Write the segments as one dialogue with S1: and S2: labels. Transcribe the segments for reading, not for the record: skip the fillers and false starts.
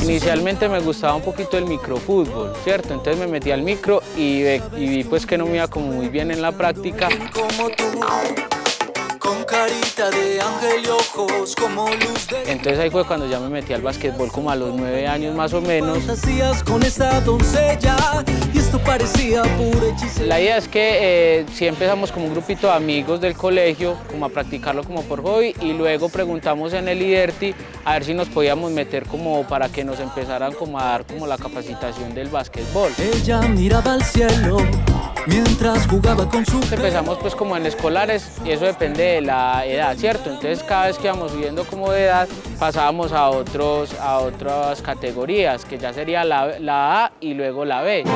S1: Inicialmente me gustaba un poquito el microfútbol, ¿cierto? Entonces me metí al micro y vi pues que no me iba como muy bien en la práctica.
S2: Con carita de ángel y ojos como luz de...
S1: Entonces ahí fue cuando ya me metí al básquetbol como a los 9 años más o menos.
S2: Fantasías con esta doncella y esto parecía pura hechicería.
S1: La idea es que sí empezamos como un grupito de amigos del colegio, como a practicarlo como por hobby, y luego preguntamos en el IDERTI a ver si nos podíamos meter como para que nos empezaran como a dar como la capacitación del básquetbol.
S2: Ella miraba al cielo mientras jugaba con su...
S1: Empezamos pues como en escolares y eso depende de la edad, ¿cierto? Entonces cada vez que íbamos subiendo como de edad pasábamos a otras categorías, que ya sería la A y luego la B.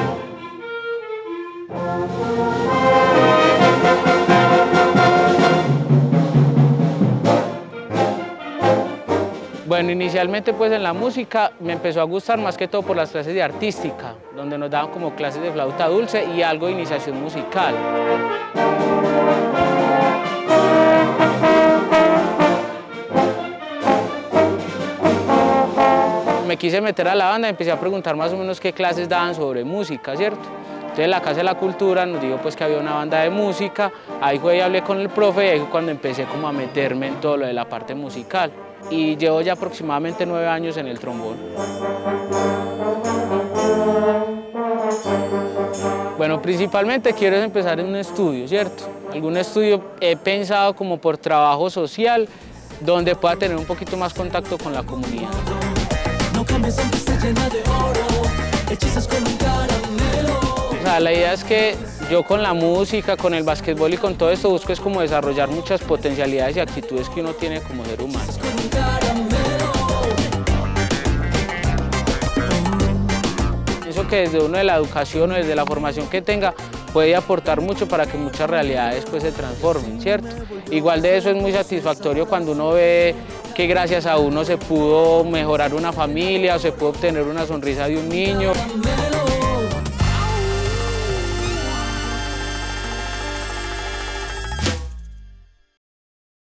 S1: Bueno, inicialmente pues en la música me empezó a gustar más que todo por las clases de artística, donde nos daban como clases de flauta dulce y algo de iniciación musical. Me quise meter a la banda y empecé a preguntar más o menos qué clases daban sobre música, ¿cierto? Entonces la Casa de la Cultura nos dijo pues que había una banda de música, ahí fue y hablé con el profe y ahí fue cuando empecé como a meterme en todo lo de la parte musical. Y llevo ya aproximadamente 9 años en el trombón. Bueno, principalmente quiero empezar en un estudio, ¿cierto? Algún estudio he pensado como por trabajo social, donde pueda tener un poquito más contacto con la comunidad.
S2: No cambies aunque esté llena de oro, hechizas con un caramelo.
S1: O sea, la idea es que yo con la música, con el básquetbol y con todo esto busco es como desarrollar muchas potencialidades y actitudes que uno tiene como ser humano. Pienso que desde uno de la educación o desde la formación que tenga puede aportar mucho para que muchas realidades pues se transformen, ¿cierto? Igual de eso es muy satisfactorio cuando uno ve que gracias a uno se pudo mejorar una familia o se pudo obtener una sonrisa de un niño.